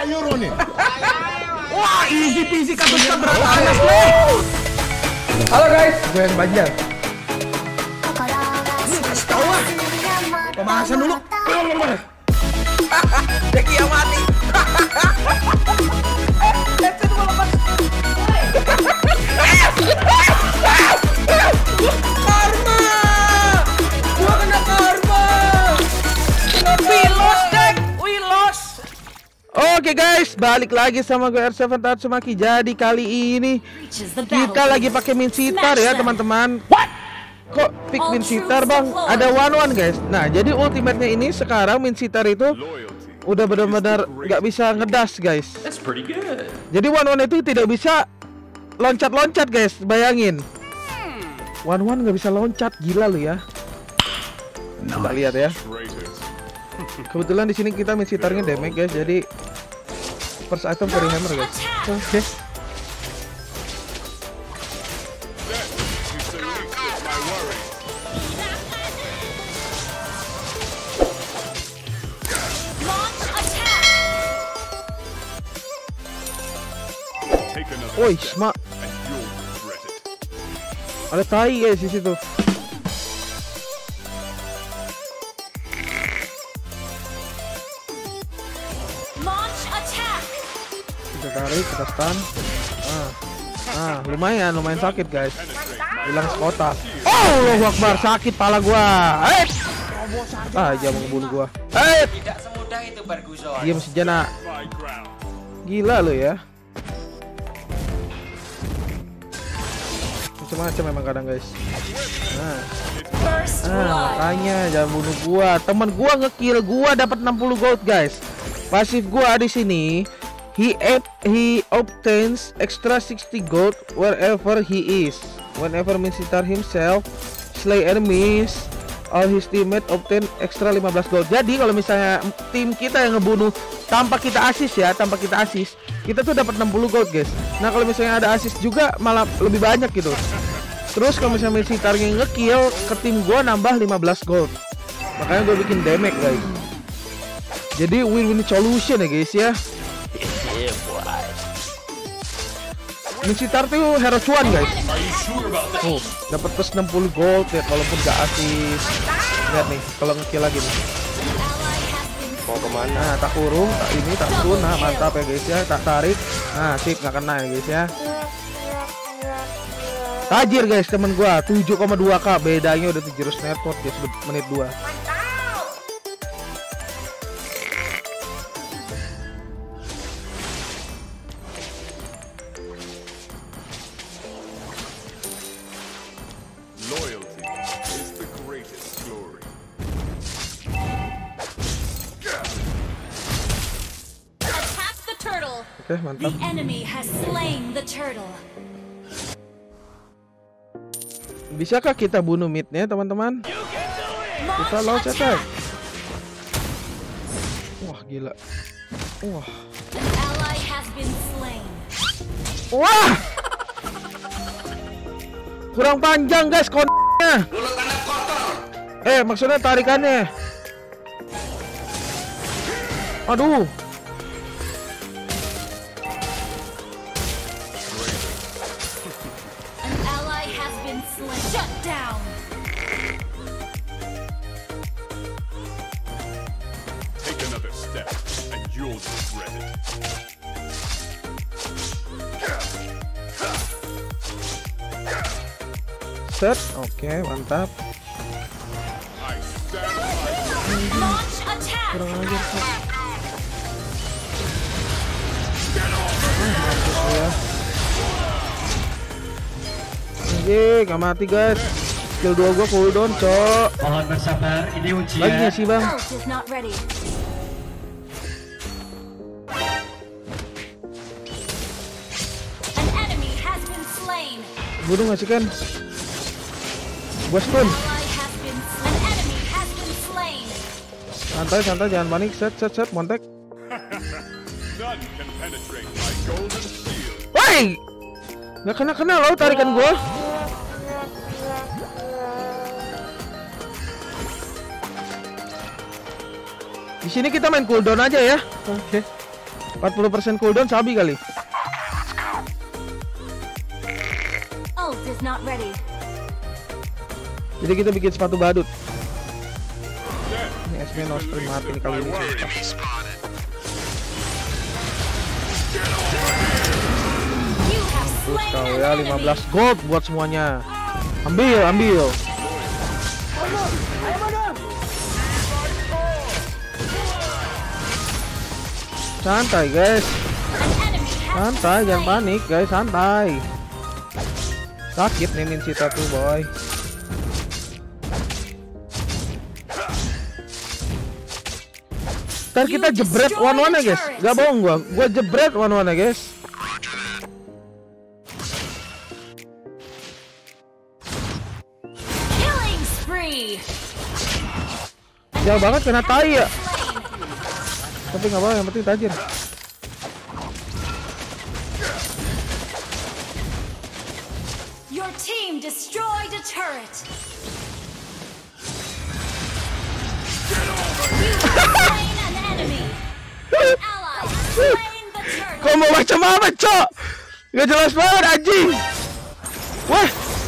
sayur nih. Wah, easy peasy katusnya berapa panas nih. Halo guys, gue yang Banjar. Kasih tau lah. Pemanasan dulu. Deki yang mati. Karma. Gua kena karma. We lost, Dek. We lost. Oke guys, balik lagi sama gue R7 Tatsumaki. Jadi kali ini kita lagi pakai Min Sitar ya teman-teman. Kok pick Min Sitar bang? Ada one guys. Nah jadi ultimate-nya ini sekarang Min Sitar itu udah benar-benar nggak bisa ngedas guys. That's pretty good. Jadi one itu tidak bisa loncat-loncat guys. Bayangin, one nggak bisa loncat, gila lu ya. Coba lihat ya. Kebetulan di sini kita Min Sitarnya damage guys. Jadi first item Fairy Hammer guys. Oke. Woi, smak. Ada tai guys di situ. Kita tarik, kita stun. Lumayan sakit guys. Hilang sekota. Oh, Allahu Akbar, sakit pala gua. Aja mau ngebunuh gua. Tidak semudah itu Ferguson. Diam sejenak. Gila lo ya. Macam-macam memang kadang guys. Makanya jangan bunuh gua. Temen gua ngekill gua dapat 60 gold guys. Pasif gua di sini. He obtains extra 60 gold wherever he is. Whenever Min Sitar himself slay enemies, all his teammate obtain extra 15 gold. Jadi kalau misalnya tim kita yang ngebunuh tanpa kita assist ya, kita tuh dapat 60 gold guys. Nah kalau misalnya ada assist juga malah lebih banyak gitu. Terus kalau misalnya Min Sitarnya ngekill ke tim gua nambah 15 gold. Makanya gue bikin damage guys. Jadi win-win solution ya guys ya. Min Sitar tuh hero cuan guys. Dapat plus 60 gold ya kalaupun gak assist. Lihat nih kalau ngekill lagi nih. Mau kemana? Nah, tak kurung, tak stun. Nah mantap ya guys ya. Tak tarik. Nah sip, nggak kena ya guys ya. Tajir guys temen gua 7,2k. Bedanya udah 700 network guys menit 2. Oke, mantap. Bisakah kita bunuh midnya teman-teman? Kita launch attack. Wah gila. Wah. Kurang panjang guys konnya. Maksudnya tarikannya. Aduh. Set, oke, mantap. Kurang ajar kok. Mampus ya. Gak mati guys. Skill 2 gua cooldown, cok. Mohon bersabar, ini ujian. Lagi sih bang. Bunuh nggak sih kan? Gua stun. Santai, jangan panik. Set, montek. Woi, nggak kena lo tarikan gua. Di sini kita main cooldown aja ya. Oke. 40% cooldown sabi kali. Ult is not ready. Jadi kita bikin sepatu badut. Ini SP no sprint mati nih kali ini. Terus kau ya 15 gold buat semuanya. Ambil. Santai guys. Santai, jangan panik guys, santai. Sakit nih min Sita tuh boy. Ntar kita jebret one-one ya guys. Gak bohong gua jebret one-one ya guys. Killing spree. Jauh banget kena tai ya. Tapi nggak apa-apa, yang penting tajir. Your team destroyed a turret. You have slain an enemy. An ally has slain the turret. Kau mau macam apa cok? Gak jelas banget anjing. Wah,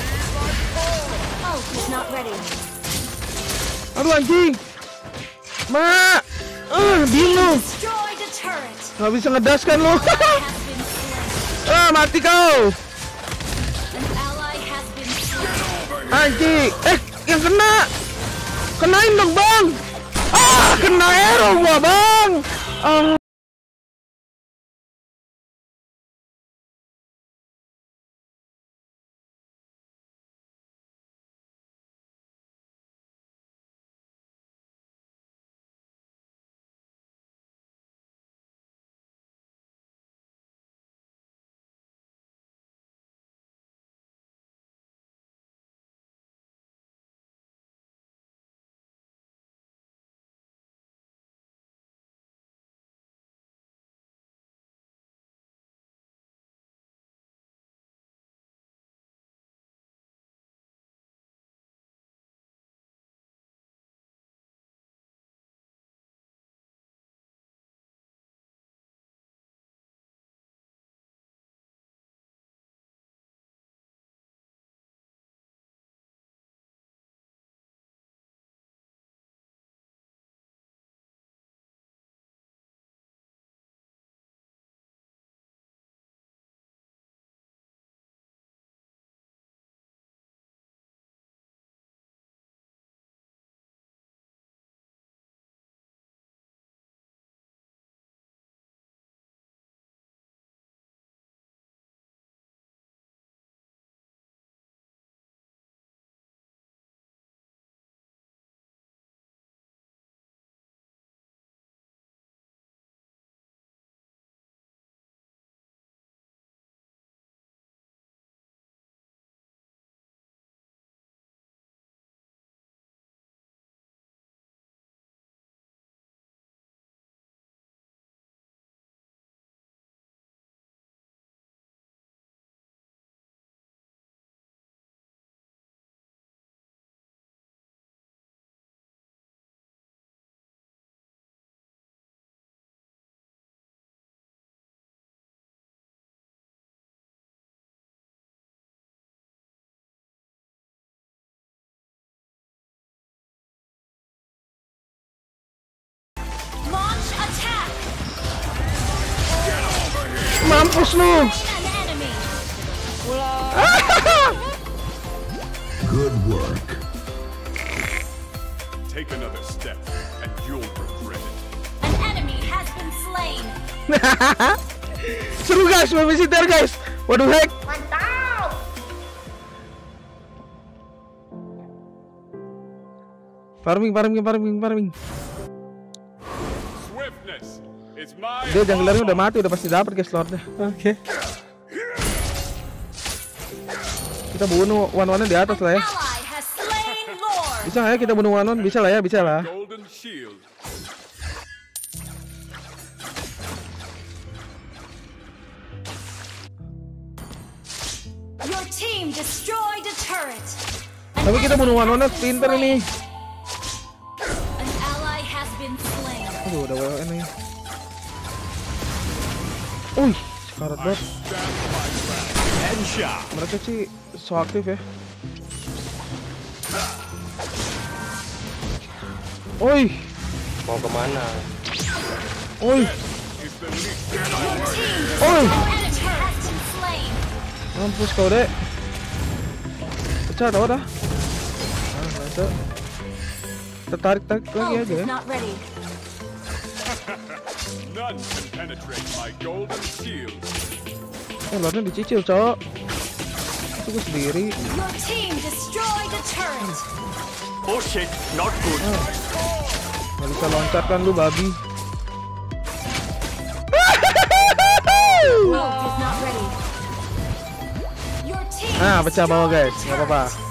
Ult is not ready. aduh anjing. Mak, bingung. Destroyed a turret. Gak bisa ngedaskan lu. Has been slain. Mati kau. An ally has been slain. Anjing. Yang kenain dong bang. Kena arrow gua bang. Launch attack. Mampus lu. An enemy. Good work. Take another step, and you'll regret it. An enemy has been slain. Seru guys, babysitter guys. What the heck? Farming. Swiftness is my Dia junglernya udah mati, udah pasti dapat guys slotnya. Oke. Kita bunuh one-one di atas lah ya. Ally has slain Lord. Bisa nggak ya kita bunuh one-one? Bisa lah ya, bisa lah. golden shield. Your team destroyed a turret. Tapi kita bunuh one-one pinter ini. An ally has been slain. Aduh, udah WN nih. Wih, sekarat banget. Headshot. Mereka sih so aktif ya. Oi, Mau kemana? oi, Is the least bit I worry. oi. Enemy has been slain. Mampus kau dek. Pecah dah dah. Ah, masa. Tertarik lagi Ult aja is ya. not ready. None can penetrate my golden shield. Lordnya dicicil cowok. Itu gue sendiri. Your team destroyed a turret. Oh shit, not good. Gak bisa loncat kan lu babi. Ult is not ready. Your team Nah, pecah bawah destroyed guys, a nggak apa-apa. turret.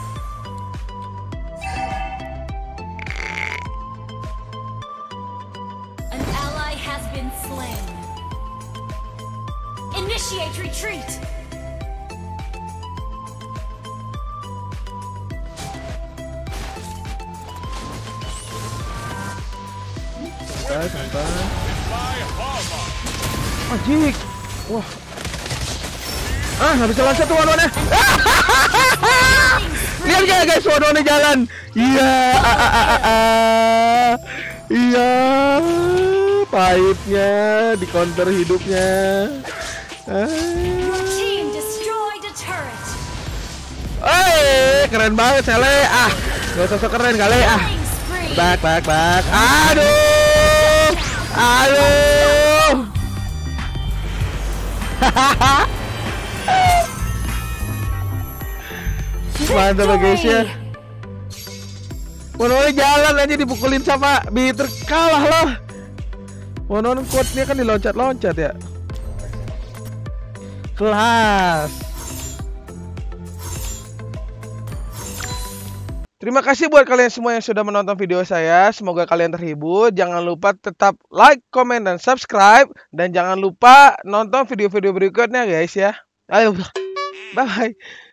An ally has been slain. Initiate retreat. Santai, santai. My hallmark. Anjing. Wah. Ah, nggak bisa loncat tuh one-one-nya. Lihat gak guys, one-one-nya jalan. Iya. Iya. Pahitnya di counter hidupnya. Your team destroyed a turret. Keren banget Sele. Ah, gak usah sok keren kali ah. Killing spree. Bak. Aduh. Aduh. Mantap ya guys ya. One-one jalan aja dipukulin sama Bitter, kalah loh. One-one quote-nya kan diloncat-loncat ya. Kelas. Terima kasih buat kalian semua yang sudah menonton video saya. Semoga kalian terhibur. Jangan lupa tetap like, comment, dan subscribe. Dan jangan lupa nonton video-video berikutnya guys ya. Ayo, bye-bye.